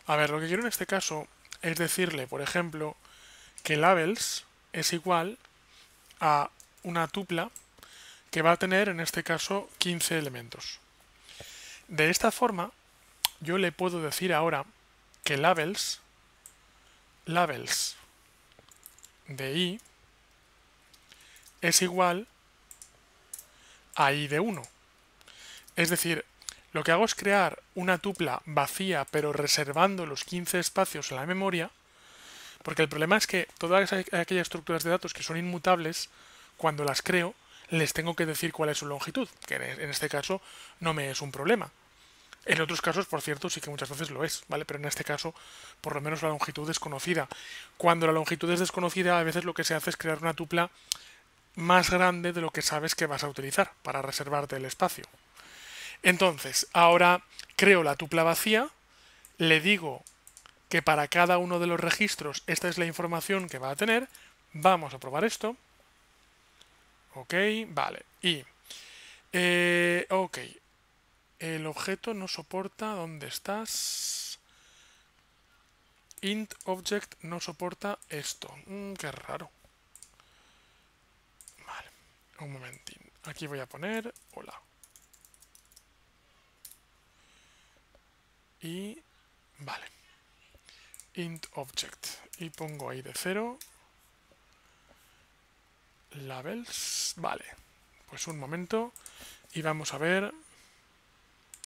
A ver, lo que quiero en este caso es decirle, por ejemplo, que labels es igual a una tupla que va a tener en este caso 15 elementos. De esta forma, yo le puedo decir ahora que labels de i es igual a i de 1. Es decir, lo que hago es crear una tupla vacía pero reservando los 15 espacios en la memoria, porque el problema es que todas aquellas estructuras de datos que son inmutables, cuando las creo, les tengo que decir cuál es su longitud, que en este caso no me es un problema. En otros casos, por cierto, sí que muchas veces lo es, ¿vale? Pero en este caso, por lo menos la longitud es conocida. Cuando la longitud es desconocida, a veces lo que se hace es crear una tupla más grande de lo que sabes que vas a utilizar para reservarte el espacio. Entonces, ahora creo la tupla vacía, le digo que para cada uno de los registros esta es la información que va a tener. Vamos a probar esto. Ok, vale. Y, ok, el objeto no soporta. ¿Dónde estás? Int object no soporta esto. Qué raro. Vale, un momentín. Aquí voy a poner hola. Y vale. Int object. Y pongo ahí de 0. Labels. Vale. Pues un momento. Y vamos a ver